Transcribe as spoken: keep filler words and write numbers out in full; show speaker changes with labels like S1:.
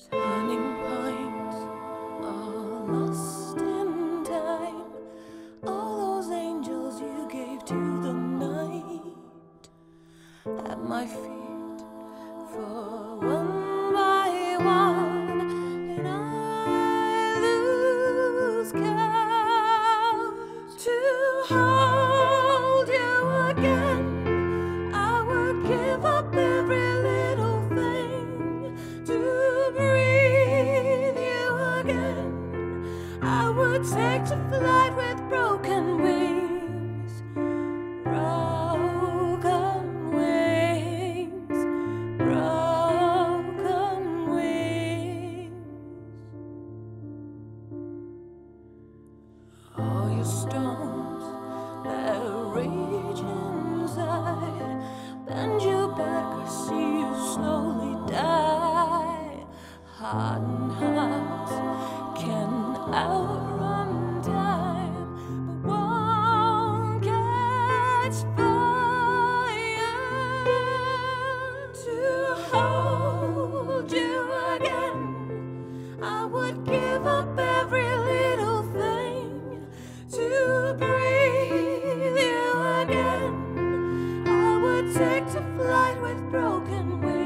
S1: Turning points are lost in time. All those angels you gave to the night at my feet, for one by one, and I lose count. To hold you again, I would give up every little thing. To breathe you again, I would take to flight with broken wings. Broken wings, broken wings. All your storms that rage inside, bend you back, I see you slowly die. Hardened hearts can outrun time, but won't catch fire. To hold you again, I would give up every little thing. To breathe you again, I would take to flight with broken wings.